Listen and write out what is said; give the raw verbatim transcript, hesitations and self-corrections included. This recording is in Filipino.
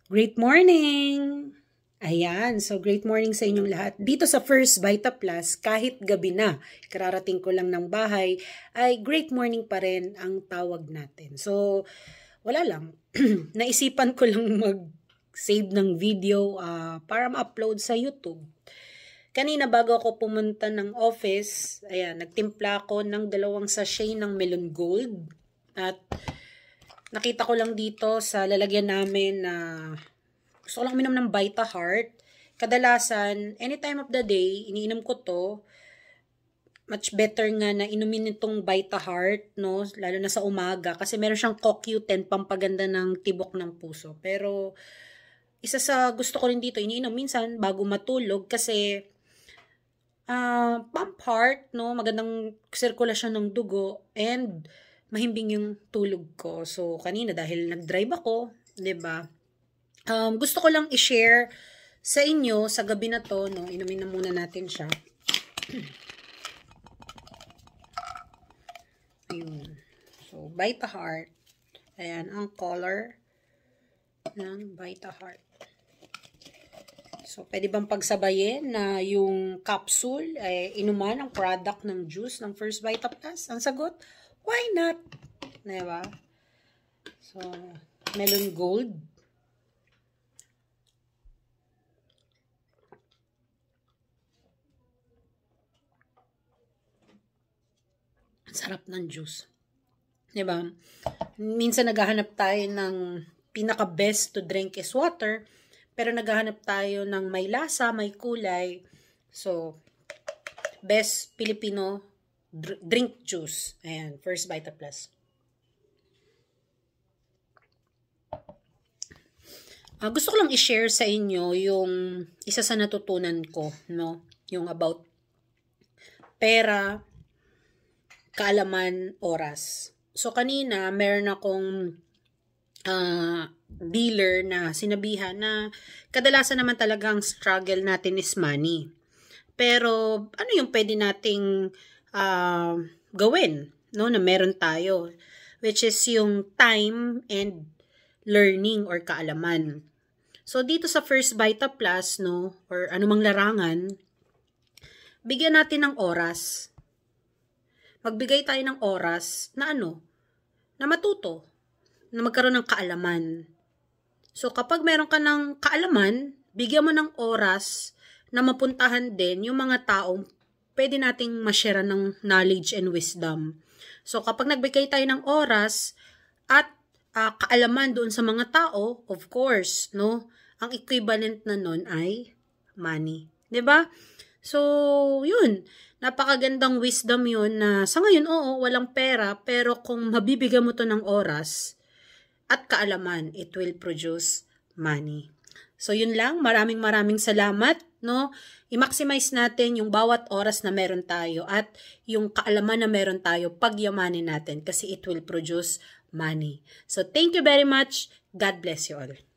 Great morning! Ayan, so great morning sa inyong lahat. Dito sa First Vita Plus, kahit gabi na, kararating ko lang ng bahay, ay great morning pa rin ang tawag natin. So, wala lang. Naisipan ko lang mag-save ng video uh, para ma-upload sa YouTube. Kanina bago ako pumunta ng office, ayan, nagtimpla ako ng dalawang sachet ng Melon Gold. At nakita ko lang dito sa lalagyan namin na gusto ko lang uminom ng Vita Heart. Kadalasan, any time of the day, iniinom ko to. Much better nga na inumin itong Vita Heart, no? Lalo na sa umaga. Kasi meron siyang C O Q ten, pampaganda ng tibok ng puso. Pero, isa sa gusto ko rin dito, iniinom minsan bago matulog. Kasi, uh, pump heart, no? Magandang sirkulasyon ng dugo. And, mahimbing yung tulog ko. So, kanina dahil nag-drive ako, 'di ba? Um, gusto ko lang i-share sa inyo sa gabi na to, no? Inumin na muna natin siya. Ayun. So, Vita Heart. Ayan, ang color ng Vita Heart. So, pwede bang pagsabayin na yung capsule ay inuman ang product ng juice ng First Vita Plus? Ang sagot, why not? Diba? So, Melon Gold. Sarap ng juice. Diba? Minsan naghahanap tayo ng pinaka-best to drink is water, pero naghahanap tayo ng may lasa, may kulay. So, best Filipino drink juice. Ayan, First Vita Plus. Uh, gusto ko lang i-share sa inyo yung isa sa natutunan ko, no? Yung about pera, kaalaman, oras. So, kanina, meron akong uh, dealer na sinabihan na kadalasan naman talagang struggle natin is money. Pero, ano yung pwede nating uh, gawin, no? Na meron tayo. Which is yung time and learning or kaalaman. So, dito sa First Vita Plus, no? Or anumang larangan, bigyan natin ng oras. Magbigay tayo ng oras na ano, na matuto, na magkaroon ng kaalaman. So, kapag meron ka ng kaalaman, bigyan mo ng oras na mapuntahan din yung mga taong pwede nating ma-share ng knowledge and wisdom. So, kapag nagbigay tayo ng oras at uh, kaalaman doon sa mga tao, of course, no, ang equivalent na nun ay money. 'Di ba? So, yun. Napakagandang wisdom yun na sa ngayon, oo, walang pera, pero kung mabibigyan mo to ng oras at kaalaman, it will produce money. So, yun lang. Maraming maraming salamat, no? I-maximize natin yung bawat oras na meron tayo at yung kaalaman na meron tayo, pagyamanin natin kasi it will produce money. So, thank you very much. God bless you all.